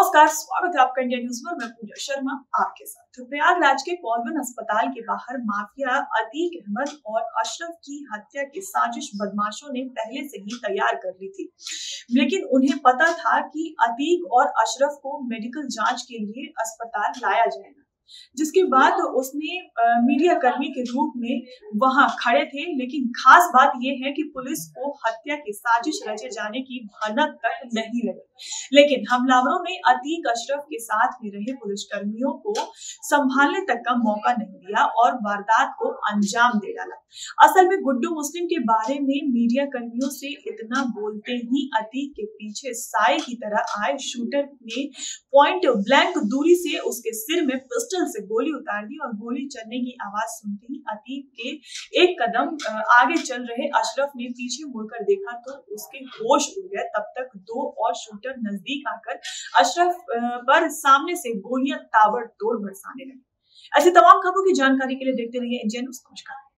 नमस्कार, स्वागत है आपका इंडिया न्यूज में। मैं पूजा शर्मा आपके साथ। प्रयागराज के कॉलवन अस्पताल के बाहर माफिया अतीक अहमद और अशरफ की हत्या की साजिश बदमाशों ने पहले से ही तैयार कर ली थी, लेकिन उन्हें पता था कि अतीक और अशरफ को मेडिकल जांच के लिए अस्पताल लाया जाएगा, जिसके बाद उसने मीडिया कर्मी के रूप में वहां खड़े थे। लेकिन खास बात यह है कि पुलिस को हत्या की साजिश रचे जाने की भनक तक नहीं लगी, लेकिन हमलावरों ने अतीक अशरफ के साथ में रहे पुलिसकर्मियों को संभालने तक का मौका नहीं दिया और वारदात को अंजाम दे डाला। असल में गुड्डू मुस्लिम के बारे में मीडिया कर्मियों से इतना बोलते ही अतीक के पीछे साए की तरह आए शूटर ने पॉइंट ब्लैंक दूरी से उसके सिर में पिस्टल से गोली उतार दी और गोली चलने की आवाज सुनते ही अतीक के एक कदम आगे चल रहे अशरफ ने पीछे मुड़कर देखा तो उसके होश उड़ गए। तब तक दो और शूटर नजदीक आकर अशरफ पर सामने से गोलियां ताबड़तोड़ बरसाने लगे। ऐसी तमाम खबरों की जानकारी के लिए देखते रहिए इंडिया न्यूज। नमस्कार।